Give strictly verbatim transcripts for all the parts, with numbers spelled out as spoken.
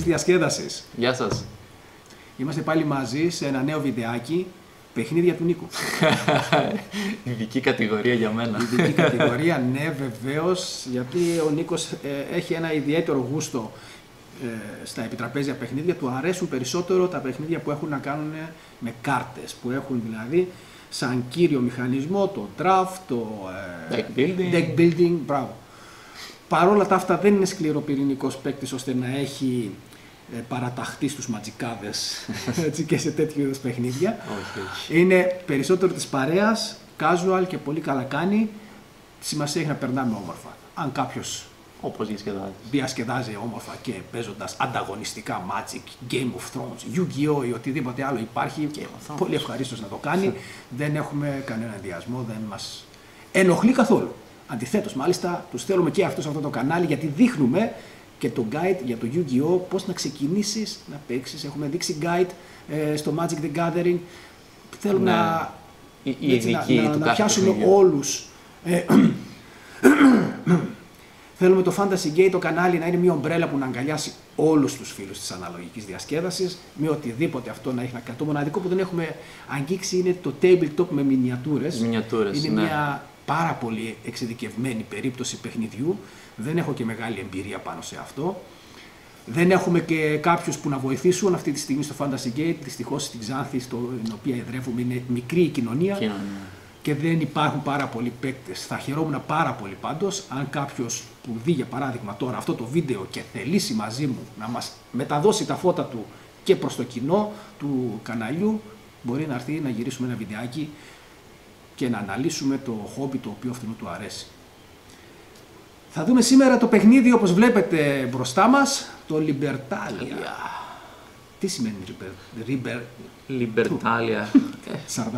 διασκέδασης. Γεια σας. Είμαστε πάλι μαζί σε ένα νέο βιντεάκι, παιχνίδια του Νίκου. Ειδική κατηγορία για μένα. Ειδική κατηγορία, ναι βεβαίως, γιατί ο Νίκος ε, έχει ένα ιδιαίτερο γούστο ε, στα επιτραπέζια παιχνίδια. Του αρέσουν περισσότερο τα παιχνίδια που έχουν να κάνουν με κάρτες, που έχουν δηλαδή σαν κύριο μηχανισμό το draft, το ε, deck building. Deck building, μπράβο. Παρόλα τα αυτά δεν είναι σκληροπυρηνικός παίκτης ώστε να έχει ε, παραταχθεί στους ματζικάδες και σε τέτοιου είδους παιχνίδια. Όχι. Είναι περισσότερο της παρέας, casual και πολύ καλά κάνει. Σημασία έχει να περνάμε όμορφα. Αν κάποιος όπως διασκεδάζει. διασκεδάζει όμορφα και παίζοντας ανταγωνιστικά Magic, Game of Thrones, Yu-Gi-Oh! Ή οτιδήποτε άλλο υπάρχει, πολύ ευχαρίστως να το κάνει. Δεν έχουμε κανένα ενδιασμό, δεν μας ενοχλεί καθόλου. Αντιθέτως, μάλιστα, τους θέλουμε και αυτούς σε αυτό το κανάλι γιατί δείχνουμε και το guide για το Yu-Gi-Oh! Πώς να ξεκινήσεις να παίξεις. Έχουμε δείξει guide ε, στο Magic the Gathering. Θέλουμε Ναι. να, Η, η έτσι, να, ειδική να, του να κάθε πιάσουμε παιχνιδιού. όλους. Ε, Θέλουμε το Fantasy Gate, το κανάλι, να είναι μια ομπρέλα που να αγκαλιάσει όλους τους φίλους της αναλογικής διασκέδασης, με οτιδήποτε αυτό να έχει να κάνει. Το μοναδικό που δεν έχουμε αγγίξει είναι το tabletop με μινιατούρες. Μινιατούρες, Είναι ναι. μια πάρα πολύ εξειδικευμένη περίπτωση παιχνιδιού. Δεν έχω και μεγάλη εμπειρία πάνω σε αυτό. Δεν έχουμε και κάποιους που να βοηθήσουν αυτή τη στιγμή στο Fantasy Gate. Δυστυχώς στην Ξάνθη, στην οποία εδρεύουμε, είναι μικρή η κοινωνία. Κοινωνία. Και δεν υπάρχουν πάρα πολλοί παίκτες. Θα χαιρόμουν πάρα πολύ πάντως αν κάποιος που δει για παράδειγμα τώρα αυτό το βίντεο και θελήσει μαζί μου να μας μεταδώσει τα φώτα του και προς το κοινό του καναλιού, μπορεί να έρθει να γυρίσουμε ένα βιντεάκι και να αναλύσουμε το χόμπι το οποίο αυτού του αρέσει. Θα δούμε σήμερα το παιχνίδι όπως βλέπετε μπροστά μας, το Libertalia. Τι σημαίνει Riber... Riber... Libertalia. Σαρδάμ.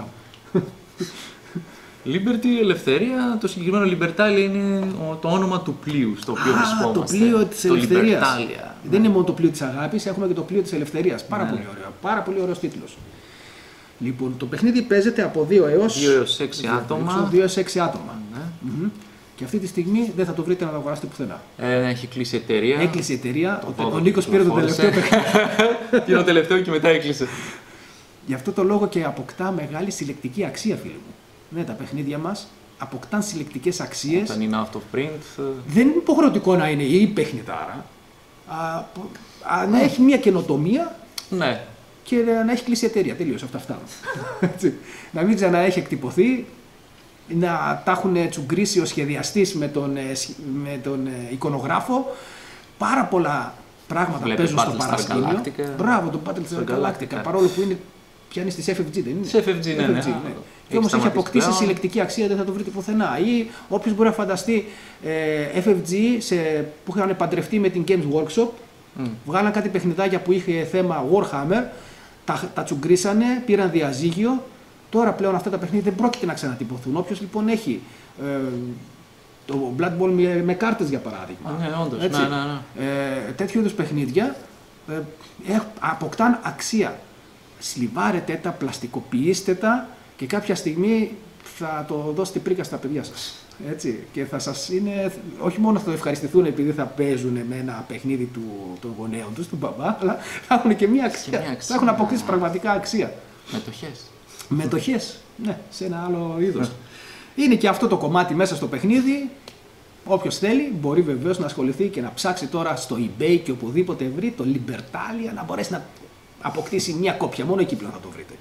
Liberty, ελευθερία. Το συγκεκριμένο Libertalia είναι το όνομα του πλοίου στο οποίο Α, βρισκόμαστε. το πλοίο της ελευθερίας. Libertalia. Δεν είναι μόνο το πλοίο της αγάπης, έχουμε και το πλοίο της ελευθερίας. Πάρα Ναι. πολύ ωραίο. Πάρα πολύ ωραίος τίτλος. Λοιπόν, το παιχνίδι παίζεται από δύο έως δύο έως έξι άτομα. δύο έως έξι άτομα. Ναι. Μμμ. Και αυτή τη στιγμή δεν θα το βρείτε να το αγοράσετε πουθενά. Ε, έχει κλείσει η εταιρεία. Έκλεισε η εταιρεία. Ο, Οπότε ο Νίκος πήρε το κυκλοφόρησε. τελευταίο παιχνίδι. Πήρε το τελευταίο και μετά έκλεισε. Γι' αυτό το λόγο και αποκτά μεγάλη συλλεκτική αξία, φίλοι μου. Ναι, τα παιχνίδια μας αποκτάν συλλεκτικές αξίες. Όταν είναι out of print. Δεν είναι υποχρεωτικό να είναι η παιχνιδάρα. Α, πο- α, να έχει μια καινοτομία Ναι. και να έχει κλείσει η εταιρεία. Τελείως, αυτά φτάνουν. Έτσι. Να μην ξαναέχει εκτυπωθεί, να τα έχουν τσουγκρίσει ο σχεδιαστής με τον, ε, σχ- με τον ε, εικονογράφο. Πάρα πολλά πράγματα Βλέπεις παίζουν στο Battlestar παρασκήνιο. Galactica. Μπράβο, το Battlestar Star Galactica. Galactica. Παρόλο που είναι, πιάνει στις εφ εφ τζι, δεν είναι. Σε εφ εφ τζι, ναι, ναι. Και Έχει όμως έχει σταματήσει αποκτήσει πλέον. συλλεκτική αξία, δεν θα το βρείτε πουθενά. Ή όποιος μπορεί να φανταστεί ε, εφ εφ τζι σε, που είχαν παντρευτεί με την Games Workshop, Mm. βγάλαν κάτι παιχνιδάκια που είχε θέμα Warhammer, τα, τα τσουγκρίσανε, πήραν διαζύγιο. Τώρα πλέον αυτά τα παιχνίδια δεν πρόκειται να ξανατυπωθούν. Όποιος λοιπόν έχει ε, το Blood Bowl με, με κάρτες για παράδειγμα, Ναι, όντως. έτσι, Ναι, ναι, ναι. Ε, τέτοιου είδους παιχνίδια ε, ε, αποκτάν αξία. Σλιβάρετε τα, πλαστικοποιήστε τα και κάποια στιγμή θα το δώσετε πρίκα στα παιδιά σας. Έτσι. Και θα σας είναι, όχι μόνο θα το ευχαριστηθούν επειδή θα παίζουν με ένα παιχνίδι του, των γονέων τους, του μπαμπά, αλλά θα έχουν και μια αξία. μια αξία. Θα έχουν αποκτήσει πραγματικά αξία. Μετοχές. Μετοχές, ναι, σε ένα άλλο είδος. Είναι και αυτό το κομμάτι μέσα στο παιχνίδι. Όποιος θέλει μπορεί βεβαίως να ασχοληθεί και να ψάξει τώρα στο eBay και οπουδήποτε βρει το Libertalia να μπορέσει να αποκτήσει μια κόπια. Μόνο εκεί πλέον θα το βρείτε.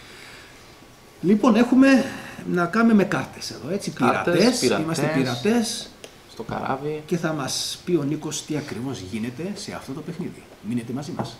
Λοιπόν, έχουμε να κάνουμε με κάρτες εδώ, έτσι, Κάρτες, πειρατές, πειρατές. είμαστε πειρατές Στο καράβι. και θα μας πει ο Νίκος τι ακριβώς γίνεται σε αυτό το παιχνίδι. Μείνετε μαζί μας.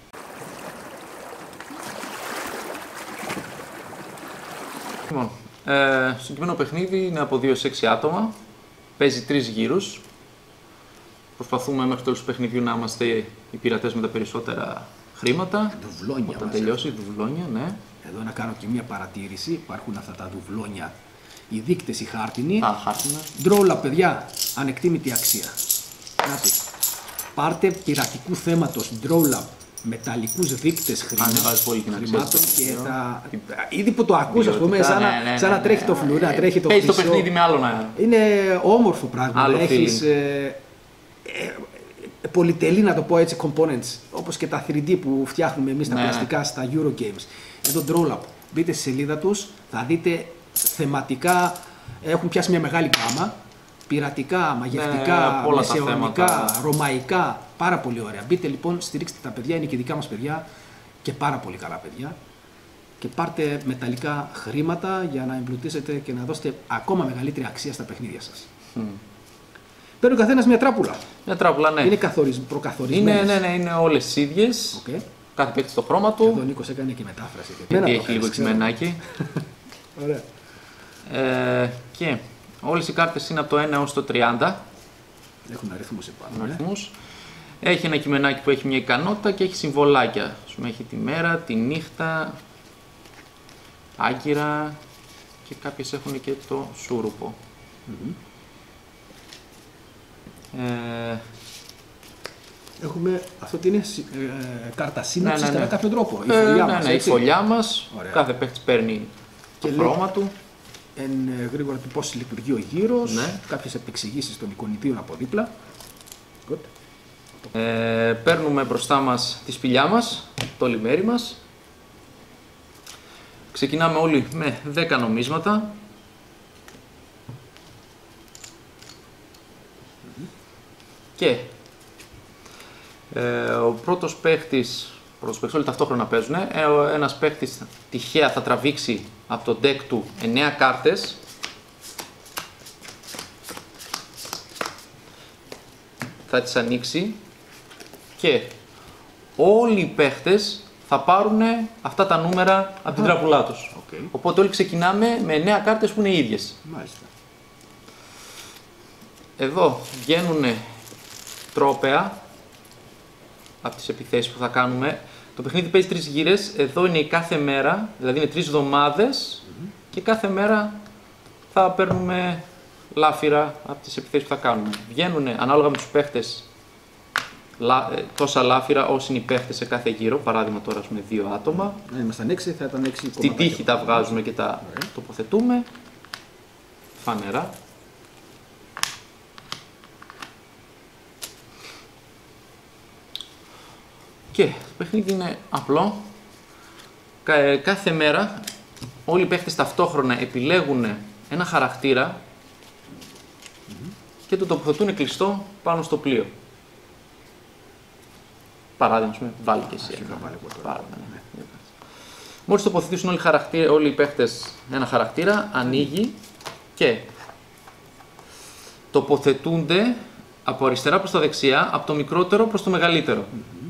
Λοιπόν, ε, στο συγκεκριμένο παιχνίδι είναι από δύο σε έξι άτομα. Παίζει τρεις γύρους. Προσπαθούμε μέχρι το τέλος του παιχνιδιού να είμαστε οι πειρατές με τα περισσότερα χρήματα. Δουβλόνια Όταν μας τελειώσει, δουβλόνια, ναι. Εδώ να κάνω και μια παρατήρηση. Υπάρχουν αυτά τα δουβλόνια, οι δείκτες, οι χάρτινοι. Α, χάρτινα. Ντρόλα, παιδιά, ανεκτήμητη αξία. Νάτι. Πάρτε πειρατικού θέματος ντρόλα, μεταλλικούς δείκτες Ανεβάζει πολύ την αξία χρημάτων του και παιχνιδιού. θα... Ήδη που το ακούς, ας πούμε, Ποιοτικά, σαν, να- ναι, ναι, σαν να ναι, τρέχει ναι, το ναι, φλουρί, να ναι. τρέχει το Παίζει το χρυσό. παιχνίδι με άλλο αέρα. Είναι όμορφο πράγμα. Άλλο Έχεις feeling. ε, ε, πολυτελή, να το πω έτσι, components, όπως και τα θρι ντι που φτιάχνουμε εμείς τα ναι, πλαστικά ναι. στα Eurogames. Εδώ Drollab. Μπείτε στη σελίδα τους, θα δείτε θεματικά, έχουν πιάσει μια μεγάλη γκάμα. Πειρατικά, μαγευτικά, ναι, μεσαιωνικά, ρωμαϊκά, πάρα πολύ ωραία. Μπείτε λοιπόν, στηρίξτε τα παιδιά, είναι και δικά μας παιδιά και πάρα πολύ καλά παιδιά. Και πάρτε μεταλλικά χρήματα για να εμπλουτίσετε και να δώσετε ακόμα μεγαλύτερη αξία στα παιχνίδια σας. Mm. Παίρνει ο καθένας μια τράπουλα. Μια τράπουλα, ναι. Είναι καθορισ... προκαθορισμένες. Είναι, ναι, ναι, είναι όλες ίδιες. Okay. Κάθε παίκτη στο χρώμα του. Εδώ ο Νίκος έκανε και μετάφραση. Γιατί έχει λίγο εξημενάκι. Ωραία. Ε, και όλες οι κάρτες είναι από το ένα έως το τριάντα. Έχουν αριθμούς επάνω. Αριθμούς. Έχει ένα κειμενάκι που έχει μια ικανότητα και έχει συμβολάκια. Έχει τη μέρα, τη νύχτα, άγκυρα και κάποιες έχουν και το σούρουπο. Mm-hmm. ε, Έχουμε αυτό ότι είναι ε, κάρτα σύναψης, ναι, ναι, ναι. κατά κάποιο τρόπο. Η ε, φωλιά ναι, μας, ναι, η φωλιά μας, ωραία. Κάθε παίκτης παίρνει και το χρώμα του. Εν ε, γρήγορα του πώς λειτουργεί ο γύρος, ναι. Κάποιες επεξηγήσεις των εικονιτίων από δίπλα. Good. Ε, παίρνουμε μπροστά μας τη σπηλιά μας, το λιμέρι μας. Ξεκινάμε όλοι με δέκα νομίσματα. Mm-hmm. Και ε, ο πρώτος παίχτης, πρώτος παίχτης, όλοι ταυτόχρονα παίζουν, ε, ένας παίχτης τυχαία θα τραβήξει από το deck του εννέα κάρτες. Θα τις ανοίξει και όλοι οι παίχτες θα πάρουν αυτά τα νούμερα από την τραπουλά τους. Okay. Οπότε όλοι ξεκινάμε με εννέα κάρτες που είναι οι ίδιες. Μάλιστα. Εδώ βγαίνουν τρόπαια από τις επιθέσεις που θα κάνουμε. Το παιχνίδι παίζει τρεις γύρες, εδώ είναι η κάθε μέρα, δηλαδή είναι τρεις εβδομάδες mm-hmm. και κάθε μέρα θα παίρνουμε λάφυρα από τις επιθέσεις που θα κάνουμε. Βγαίνουν ανάλογα με τους παίχτες τόσα λάφυρα όσοι είναι οι παίχτες σε κάθε γύρο, παράδειγμα τώρα με δύο άτομα. Αν ήμασταν έξι θα ήταν έξι. Στην τύχη τα βγάζουμε και τα Ωραία. τοποθετούμε. Φανερά. Και το παιχνίδι είναι απλό. Κάθε μέρα όλοι οι παίχτες ταυτόχρονα επιλέγουν ένα χαρακτήρα mm-hmm. και το τοποθετούν κλειστό πάνω στο πλοίο. Παράδειγμα, βάλει και εσύ. Πάρα, ναι. Ναι. Μόλις τοποθετήσουν όλοι, χαρακτήρα, όλοι οι παίχτες ένα χαρακτήρα, ανοίγει και τοποθετούνται από αριστερά προς τα δεξιά, από το μικρότερο προς το μεγαλύτερο. Mm-hmm.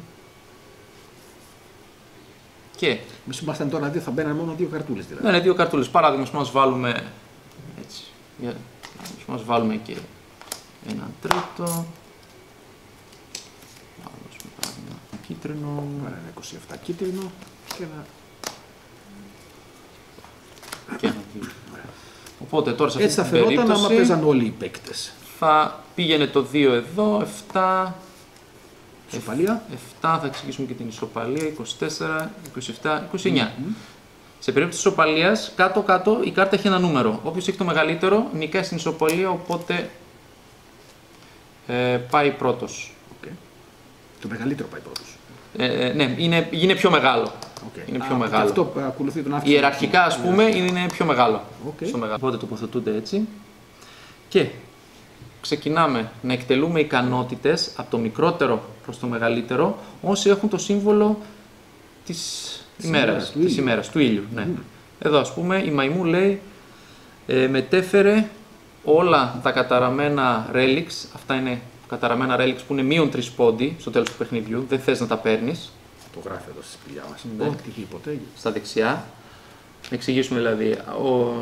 Και εμείς ήμασταν τώρα δύο, θα μπαίνουν μόνο δύο καρτούλες δηλαδή. Ναι, ναι, δύο καρτούλες. Παράδειγμα, μας βάλουμε έτσι. Μας βάλουμε και έναν τρίτο. Κίτρινο. Άρα ένα είκοσι επτά κίτρινο και ένα. Και ένα δύο. Οπότε τώρα σε έτσι αυτή την περίπτωση. Έτσι θα φαινόταν άμα παίζαν όλοι οι παίκτες. Θα πήγαινε το δύο εδώ, επτά. Ισοπαλία. επτά, θα εξηγήσουμε και την ισοπαλία, είκοσι τέσσερα, είκοσι επτά, είκοσι εννιά. Mm-hmm. Σε περίπτωση της ισοπαλίας, κάτω-κάτω η κάρτα έχει ένα νούμερο. Όποιος έχει το μεγαλύτερο, νικάει στην ισοπαλία, οπότε ε, πάει πρώτος. Okay. Το μεγαλύτερο πάει πρώτος. Ε, ναι, είναι, είναι πιο μεγάλο. Okay. Είναι πιο Α, μεγάλο. Αυτό ακολουθεί τον αύξηση. Ιεραρχικά, ας πούμε, yeah. είναι πιο μεγάλο. Okay. Στο μεγάλο. Οπότε τοποθετούνται έτσι. Και ξεκινάμε να εκτελούμε ικανότητες από το μικρότερο προς το μεγαλύτερο, όσοι έχουν το σύμβολο της ημέρας, του της ήλιου. ημέρας, του ήλιου. Ναι. Mm. Εδώ, ας πούμε, η μαϊμού λέει ε, μετέφερε όλα τα καταραμένα relics, αυτά είναι καταραμένα relics που είναι μείον τρεις πόντι στο τέλος του παιχνιδιού, δεν θες να τα παίρνεις. Το γράφει εδώ στη σπηλιά μας, ναι. Οτιδήποτε. Στα δεξιά. Να εξηγήσουμε δηλαδή, ο,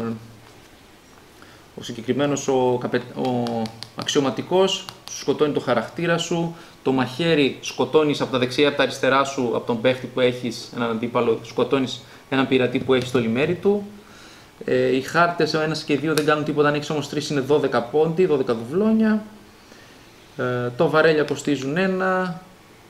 ο συγκεκριμένος ο, καπε, ο αξιωματικός σου σκοτώνει το χαρακτήρα σου, το μαχαίρι σκοτώνεις από τα δεξιά ή από τα αριστερά σου, από τον παίχτη που έχεις, έναν αντίπαλο, σκοτώνεις έναν πειρατή που έχει στο λιμέρι του. Ε, οι χάρτες ο ένας και δύο δεν κάνουν τίποτα, αν έχεις όμως τρεις είναι δώδεκα πόντι, δώδεκα δουβλόνια. Ε, το βαρέλια κοστίζουν ένα,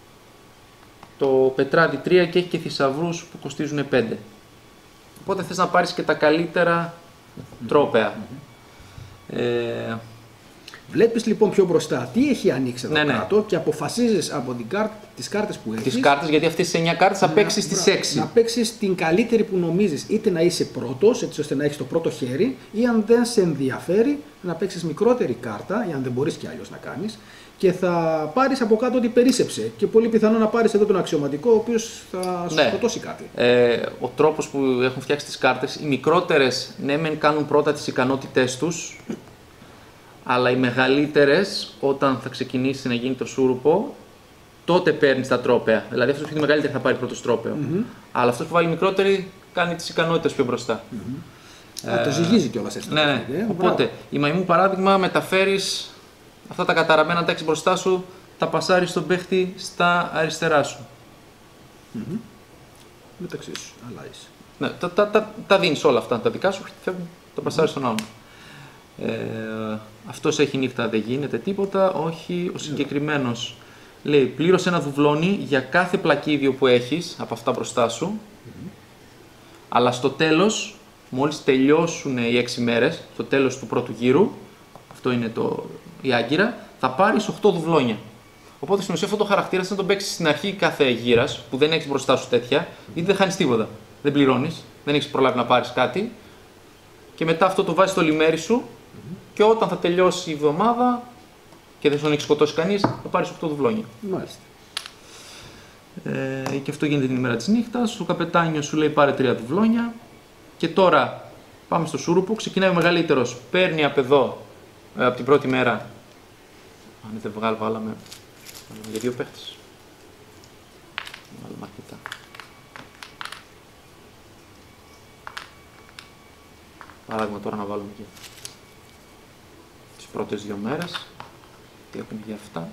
το πετράδι τρία και έχει και θησαυρούς που κοστίζουν πέντε. Οπότε θες να πάρεις και τα καλύτερα τρόπαια. Mm-hmm. Ε, Βλέπεις λοιπόν πιο μπροστά τι έχει ανοίξει εδώ ναι, κάτω ναι. και αποφασίζεις από την κάρ... τις κάρτες που έχεις. Τις κάρτες, γιατί αυτές τις εννιά κάρτες θα παίξεις στις έξι. Να παίξεις την καλύτερη που νομίζεις, είτε να είσαι πρώτος, έτσι ώστε να έχεις το πρώτο χέρι, ή αν δεν σε ενδιαφέρει να παίξεις μικρότερη κάρτα, ή αν δεν μπορείς και αλλιώς να κάνεις, και θα πάρεις από κάτω ότι περίσσεψε. Και πολύ πιθανό να πάρεις εδώ τον αξιωματικό, ο οποίος θα σου ναι. σκοτώσει κάτι. Ε, ο τρόπος που έχουν φτιάξει τις κάρτες, οι μικρότερες ναι, μεν κάνουν πρώτα τις ικανότητές τους, αλλά οι μεγαλύτερες, όταν θα ξεκινήσει να γίνει το σούρουπο, τότε παίρνει τα τρόπαια. Δηλαδή αυτός που είναι μεγαλύτερη θα πάρει πρώτο τρόπαιο. Mm-hmm. Αλλά αυτός που βάλει μικρότερη κάνει τις ικανότητες πιο μπροστά. Mm-hmm. Ε, Α, το ζυγίζει κιόλας έτσι. Ναι, ναι. Ε, Οπότε, η μαϊμού παράδειγμα, μεταφέρεις αυτά τα καταραμένα τάξη μπροστά σου, τα πασάρεις στον παίχτη στα αριστερά σου. Mm-hmm. Μεταξύ σου, αλλάζεις. Ναι, τα, τα, τα, τα δίνεις όλα αυτά, τα δικά σου, φεύγουν, τα πασάρεις στον άλλον. Ε, αυτός έχει νύχτα, δεν γίνεται τίποτα, όχι, ο συγκεκριμένος λέει πλήρωσε ένα δουβλόνι για κάθε πλακίδιο που έχεις από αυτά μπροστά σου, mm-hmm. αλλά στο τέλος, μόλις τελειώσουν οι έξι μέρες, στο τέλος του πρώτου γύρου, αυτό είναι το, η άγκυρα, θα πάρεις οκτώ δουβλόνια. Οπότε στην ουσία αυτό το χαρακτήρα να τον παίξεις στην αρχή κάθε γύρας, που δεν έχεις μπροστά σου τέτοια, γιατί δεν χάνεις τίποτα. Δεν πληρώνεις, δεν έχεις προλάβει να πάρεις κάτι, και μετά αυτό το βάζεις στο λιμέρι σου. Mm-hmm. Και όταν θα τελειώσει η εβδομάδα και δεν σου έχει σκοτώσει κανείς, θα πάρεις οκτώ δουβλόνια. Μάλιστα. Ε, και αυτό γίνεται την ημέρα της νύχτας. Ο καπετάνιος σου λέει πάρε τρία δουβλόνια. Και τώρα πάμε στο σούρουπο. Ξεκινάει ο μεγαλύτερος. Παίρνει από εδώ, ε, από την πρώτη μέρα. Αν δεν βγάλω, βάλαμε για δύο παίχτες. Βάλαμε αρκετά. Παράδειγμα τώρα να βάλουμε και τις πρώτες δύο μέρες, τι έχουμε για αυτά.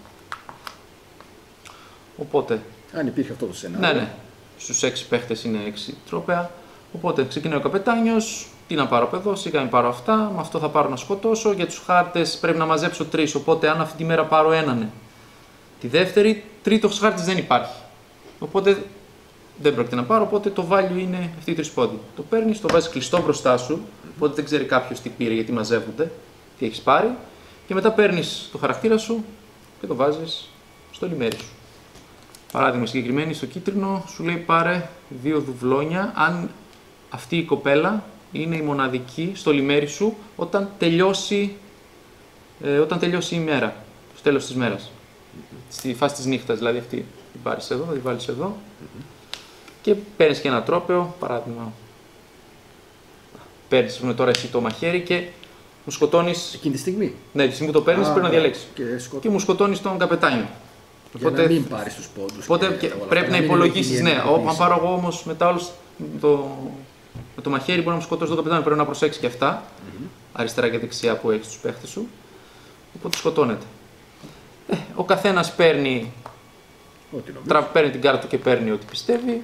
Οπότε... Αν υπήρχε αυτό το σενάριο. Ναι, ναι. Στους έξι παίχτες είναι έξι τρόπαια. Οπότε ξεκινάει ο καπετάνιος, τι να πάρω από εδώ, σιγά μην πάρω αυτά, με αυτό θα πάρω να σκοτώσω. Για τους χάρτες πρέπει να μαζέψω τρεις, οπότε αν αυτή τη μέρα πάρω έναν, τη δεύτερη, τρίτος χάρτης δεν υπάρχει. Οπότε δεν πρόκειται να πάρω, οπότε το value είναι αυτή η τρισπόντη. Το παίρνεις, το βάζεις κλειστό μπροστά σου, οπότε δεν ξέρει κάποιος τι πήρε, γιατί μαζεύονται, τι έχεις πάρει. Και μετά παίρνεις το χαρακτήρα σου και το βάζεις στο λιμέρι σου. Παράδειγμα συγκεκριμένη, στο κίτρινο σου λέει πάρε δύο δουβλόνια αν αυτή η κοπέλα είναι η μοναδική στο λιμέρι σου όταν τελειώσει, ε, όταν τελειώσει η μέρα, στο τέλος της μέρας. Mm-hmm. Στη φάση της νύχτας, δηλαδή αυτή την πάρεις εδώ, θα την βάλεις εδώ mm-hmm. και παίρνεις και ένα τρόπαιο, παράδειγμα. Παίρνεις τώρα εσύ το μαχαίρι και μου σκοτώνεις. Εκείνη τη στιγμή. Ναι, τη στιγμή που το παίρνεις πρέπει να διαλέξεις. Και, σκοτ... και μου σκοτώνεις τον καπετάνιο. Για οπότε, να μην πάρεις τους πόντους. Οπότε και πρέπει να υπολογίσεις, ναι. Αν πάρω εγώ όμως μετά όλους το, με το μαχαίρι μπορεί να μου σκοτώσει τον καπετάνιο, πρέπει να προσέξεις και αυτά. Mm-hmm. Αριστερά και δεξιά που έχεις τους παίχτες σου. Οπότε σκοτώνεται. Ε, ο καθένας παίρνει, τρα, παίρνει την κάρτα του και παίρνει ό,τι πιστεύει.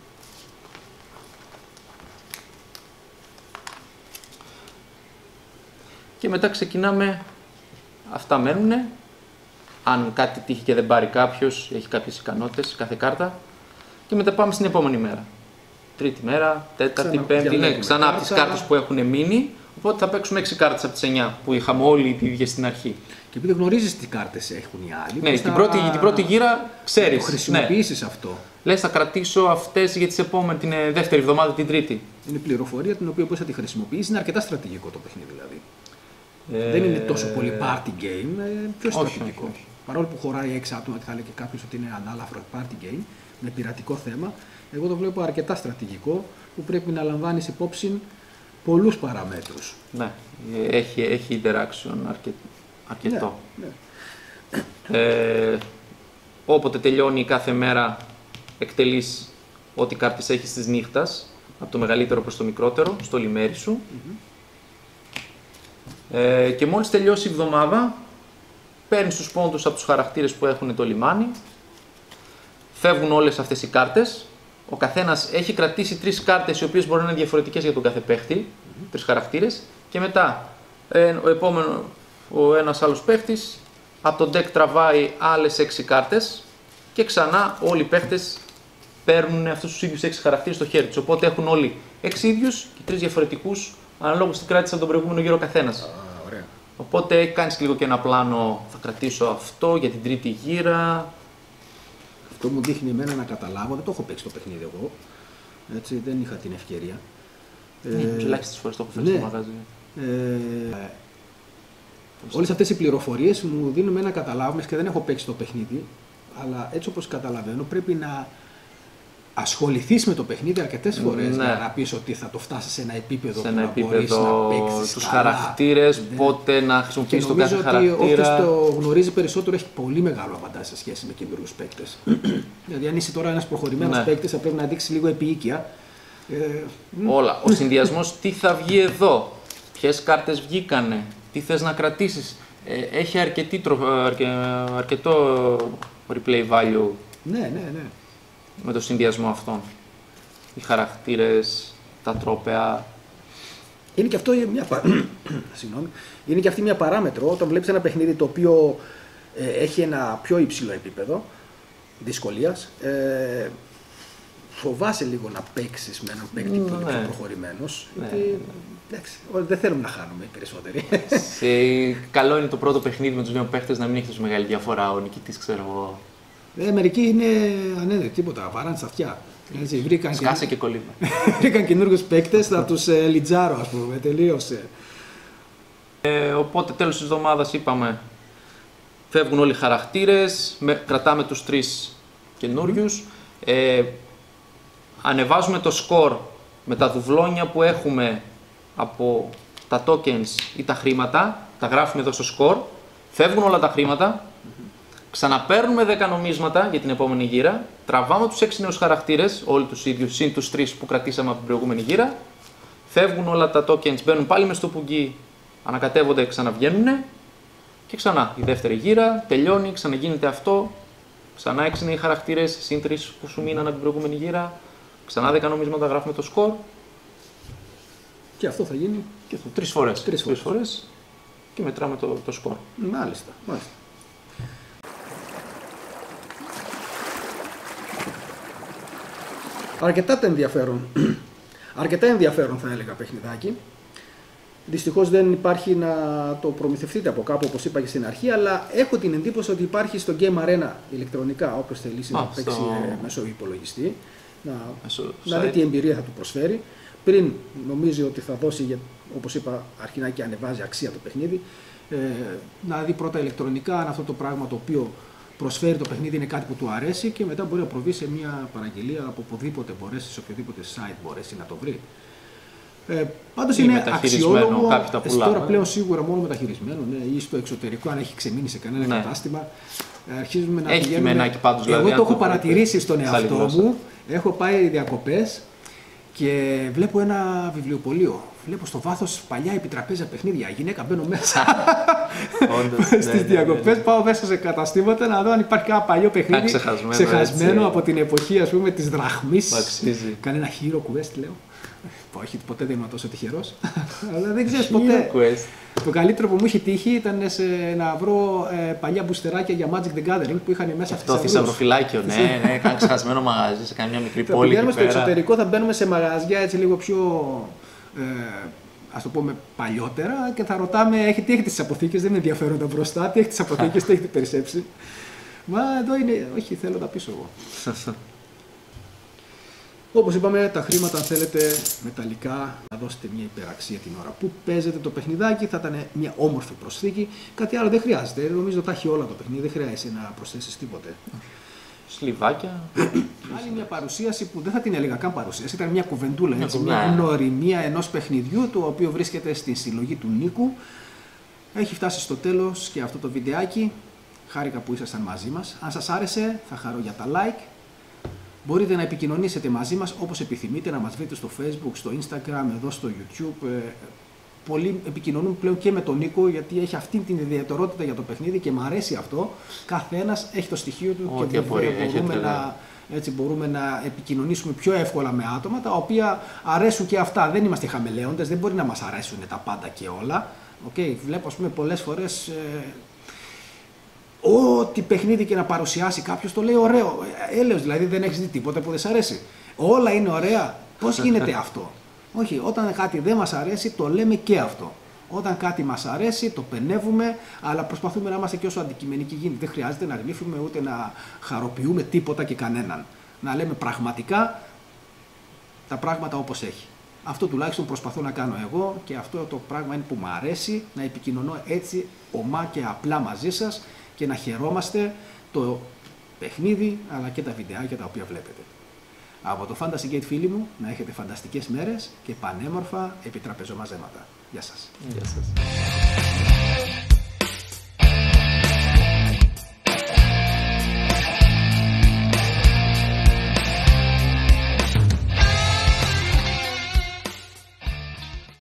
Και μετά ξεκινάμε, αυτά μένουνε. Αν κάτι τύχει και δεν πάρει κάποιος, έχει κάποιες ικανότητες, κάθε κάρτα. Και μετά πάμε στην επόμενη μέρα. Τρίτη μέρα, τέταρτη, ξανά, πέμπτη, ναι, ξανά από τις κάρτες που έχουν μείνει. Οπότε θα παίξουμε έξι κάρτες από τις εννιά που είχαμε όλοι οι ίδιες στην αρχή. Και επειδή γνωρίζεις τι κάρτες έχουν οι άλλοι. Ναι, την, θα... πρώτη, την πρώτη γύρα ξέρεις. Το χρησιμοποιήσεις ναι. αυτό. Λες, θα κρατήσω αυτές για τις επόμενες, την δεύτερη εβδομάδα, την τρίτη. Είναι πληροφορία την οποία μπορείς να τη χρησιμοποιήσεις. Είναι αρκετά στρατηγικό το παιχνίδι δηλαδή. Ε... Δεν είναι τόσο πολύ party game, είναι πιο στρατηγικό. Όχι, όχι, όχι. Παρόλο που χωράει έξι άτομα και θα λέει και κάποιο ότι είναι ανάλαφρο party game, με πειρατικό θέμα, εγώ το βλέπω αρκετά στρατηγικό που πρέπει να λαμβάνεις υπόψη πολλούς παραμέτρους. Ναι, έχει, έχει interaction αρκε, αρκετό. Ναι, ναι. Ε, όποτε τελειώνει κάθε μέρα, εκτελείς ό,τι κάρτες έχεις της νύχτας, από το μεγαλύτερο προς το μικρότερο, στο λιμέρι σου. Mm-hmm. Ε, και μόλις τελειώσει η εβδομάδα, παίρνεις τους πόντους από τους χαρακτήρες που έχουν το λιμάνι, φεύγουν όλες αυτές οι κάρτες, ο καθένας έχει κρατήσει τρεις κάρτες οι οποίες μπορεί να είναι διαφορετικές για τον κάθε παίχτη, mm-hmm. τρεις χαρακτήρες, και μετά ε, ο επόμενο, ο ένας άλλος παίχτης από το deck τραβάει άλλες έξι κάρτες και ξανά όλοι οι παίχτες παίρνουν αυτούς τους ίδιους έξι χαρακτήρες στο χέρι τους, οπότε έχουν όλοι έξι ίδιους και τρεις διαφορετικούς αναλόγως τι κράτησαν τον προηγούμενο γύρο καθένας. Ah, ωραία. Οπότε κάνεις λίγο και ένα πλάνο, θα κρατήσω αυτό για την τρίτη γύρα. Αυτό μου δείχνει εμένα να καταλάβω, δεν το έχω παίξει το παιχνίδι εγώ, έτσι, δεν είχα την ευκαιρία. Ναι, ελάχιστες φορές το έχω φέρει ναι. στο μαγαζί. Ε, όλες αυτές οι πληροφορίες μου δίνουν ένα καταλάβουμε και δεν έχω παίξει το παιχνίδι, αλλά έτσι όπως καταλαβαίνω πρέπει να ασχοληθείς με το παιχνίδι αρκετές φορές ναι. για να πεις ότι θα το φτάσεις σε ένα επίπεδο σε που ένα να μπορείς να επίπεδο παίξεις τους καλά. χαρακτήρες, Ναι. πότε να Και χρησιμοποιήσεις τον νομίζω κάθε ότι χαρακτήρα. όποιος το γνωρίζει περισσότερο έχει πολύ μεγάλο αβαντάζ σε σχέση με καινούριους παίκτες. Δηλαδή αν είσαι τώρα ένας προχωρημένος Ναι. παίκτης θα πρέπει να δείξει λίγο επίοικια. Ε, Όλα. Ο συνδυασμός τι θα βγει εδώ, ποιες κάρτες βγήκανε, τι θες να κρατήσεις. Ε, έχει αρκετή, τρο- αρκε, αρκετό replay value ναι, ναι, ναι. με το συνδυασμό αυτών. Οι χαρακτήρες, τα τρόπαια. Είναι και αυτό μια, πα... Συγγνώμη. Είναι και αυτή μια παράμετρο όταν βλέπεις ένα παιχνίδι το οποίο ε, έχει ένα πιο υψηλό επίπεδο δυσκολίας. Ε, φοβάσαι λίγο να παίξεις με έναν παίκτη που είναι Ναι. πιο προχωρημένος. Ναι, Γιατί εντάξει, δεν θέλουμε να χάνουμε οι περισσότεροι. Σε, καλό είναι το πρώτο παιχνίδι με τους δύο παίχτες να μην έχει τόσο μεγάλη διαφορά. Ο νικητής, ξέρω εγώ. Ε, μερικοί είναι ανέδροι, τίποτα, βαράνε στα αυτιά. Έτσι, βρήκαν, Σκάσε και κολλήμα. βρήκαν καινούργιους παίκτες, θα τους ε, λιτζάρω, ας πούμε, τελείωσε. Ε, οπότε τέλος της εβδομάδας είπαμε, φεύγουν όλοι οι χαρακτήρες, με, κρατάμε τους τρεις καινούριους, ε, ανεβάζουμε το σκορ με τα δουβλόνια που έχουμε από τα tokens ή τα χρήματα, τα γράφουμε εδώ στο σκορ, φεύγουν όλα τα χρήματα, ξαναπαίρνουμε δέκα νομίσματα για την επόμενη γύρα, τραβάμε τους έξι νέους χαρακτήρες, όλοι τους ίδιους, συν τους τρεις που κρατήσαμε από την προηγούμενη γύρα, φεύγουν όλα τα tokens, μπαίνουν πάλι μες στο πουγγί, ανακατεύονται, ξαναβγαίνουν και ξανά η δεύτερη γύρα, τελειώνει, ξαναγίνεται αυτό, ξανά έξι νέοι χαρακτήρες, συν τρεις που σου μείναν από την προηγούμενη γύρα, ξανά δέκα νομίσματα, γράφουμε το σκορ Και αυτό θα γίνει. και αυτό τρεις φορές. Τρεις φορές. φορές και μετράμε το, το σκορ. Μάλιστα, μάλιστα. Αρκετά το ενδιαφέρον. Αρκετά ενδιαφέρον θα έλεγα παιχνιδάκι. Δυστυχώς δεν υπάρχει να το προμηθευτείτε από κάπου όπως είπα και στην αρχή, αλλά έχω την εντύπωση ότι υπάρχει στο Game Arena ηλεκτρονικά, όποιος θελήσει Α, να παίξει στο- ε, μέσω υπολογιστή, να, Μέσω να δει site. τι εμπειρία θα του προσφέρει. Πριν νομίζει ότι θα δώσει, για, όπως είπα αρχινά και ανεβάζει αξία το παιχνίδι, ε, να δει πρώτα ηλεκτρονικά αν αυτό το πράγμα το οποίο προσφέρει το παιχνίδι είναι κάτι που του αρέσει και μετά μπορεί να προβεί σε μια παραγγελία από οπουδήποτε μπορέσει, σε οποιοδήποτε site μπορέσει να το βρει. Ε, πάντως Ή είναι μεταχειρισμένο, αξιόλογο, κάποιοι τα ε, πουλάνε. τώρα πλέον σίγουρα μόνο μεταχειρισμένο, ναι, ή στο εξωτερικό αν έχει ξεμείνει σε κανένα Ναι. κατάστημα. Ε, αρχίζουμε να Έχει πηγαίνουμε. κειμενάκι πάντως, δηλαδή, Εγώ αν το το έχω βρείτε παρατηρήσει στον σε άλλη εαυτό γλώσσα. μου, έχω πάει διακοπές και βλέπω ένα βιβλιοπωλείο. Βλέπω στο βάθος παλιά επιτραπέζια παιχνίδια. Η γυναίκα μπαίνω μέσα. Όντως, ναι, Στις ναι, ναι, διακοπές ναι. πάω μέσα σε καταστήματα να δω αν υπάρχει κάποιο παλιό παιχνίδι ξεχασμένο, ξεχασμένο έτσι. από την εποχή ας πούμε της δραχμής. Που αξίζει. Κανένα hero quest λέω. Όχι, ποτέ δεν ήμουν τόσο τυχερός. Αλλά δεν ξέρεις ποτέ. Hero Quest. Το καλύτερο που μου είχε τύχει ήταν σε, να βρω ε, παλιά μπουστεράκια για Magic the Gathering που είχαν μέσα Το θησαυρούς. θησαυροφυλάκιο, ναι, ναι, κάνει ξεχασμένο μαγαζί σε καμιά μικρή Θα πόλη. πηγαίνουμε εκεί στο πέρα. εξωτερικό, θα μπαίνουμε σε μαγαζιά έτσι λίγο πιο, ε, ας το πούμε, παλιότερα και θα ρωτάμε έχει, τι έχετε στις αποθήκες, δεν με ενδιαφέρον τα μπροστά, τι έχετε στις αποθήκες, τι έχετε περισσέψει. Μα εδώ είναι, όχι θέλω τα πίσω εγώ. Όπως είπαμε, τα χρήματα αν θέλετε μεταλλικά να δώσετε μια υπεραξία την ώρα που παίζετε το παιχνιδάκι, θα ήταν μια όμορφη προσθήκη. Κάτι άλλο δεν χρειάζεται, νομίζω τα έχει όλα το παιχνίδι, δεν χρειάζεται να προσθέσεις τίποτε. Σλιβάκια. Άλλη μια παρουσίαση που δεν θα την έλεγα καν παρουσίαση, ήταν μια κουβεντούλα, Μια έτσι, κουβέντα. μια γνωριμία ενός παιχνιδιού, το οποίο βρίσκεται στη συλλογή του Νίκου. Έχει φτάσει στο τέλος και αυτό το βιντεάκι. Χάρηκα που ήσασταν μαζί μας. Αν σας άρεσε, θα χαρώ για τα like. Μπορείτε να επικοινωνήσετε μαζί μας όπως επιθυμείτε, να μας βρείτε στο Facebook, στο Instagram, εδώ στο YouTube. Ε, Πολλοί επικοινωνούν πλέον και με τον Νίκο γιατί έχει αυτή την ιδιαιτερότητα για το παιχνίδι και μου αρέσει αυτό. Κάθε ένας έχει το στοιχείο του Ό,τι και απορία μπορούμε, έχετε, να, έτσι, μπορούμε να επικοινωνήσουμε πιο εύκολα με άτομα τα οποία αρέσουν και αυτά. Δεν είμαστε χαμελέοντες, δεν μπορεί να μας αρέσουν τα πάντα και όλα. Okay, βλέπω ας πούμε πολλές φορές ε, ό,τι παιχνίδι και να παρουσιάσει κάποιος το λέει ωραίο. Ε, έλεος δηλαδή δεν έχεις δει τίποτα που δεν σ' αρέσει. Όλα είναι ωραία. Πώς γίνεται αυτό? Όχι, όταν κάτι δεν μας αρέσει το λέμε και αυτό. Όταν κάτι μας αρέσει, το πενεύουμε, αλλά προσπαθούμε να είμαστε και όσο αντικειμενικοί γίνεται. Δεν χρειάζεται να ρημίφουμε ούτε να χαροποιούμε τίποτα και κανέναν. Να λέμε πραγματικά τα πράγματα όπως έχει. Αυτό τουλάχιστον προσπαθώ να κάνω εγώ και αυτό το πράγμα είναι που μου αρέσει, να επικοινωνώ έτσι ομά και απλά μαζί σας και να χαιρόμαστε το παιχνίδι αλλά και τα βιντεάκια τα οποία βλέπετε. Από το Fantasy Gate, φίλοι μου, να έχετε φανταστικές μέρες και πανέμορφα επιτραπεζομαζέματα. Γεια σας. Γεια σας.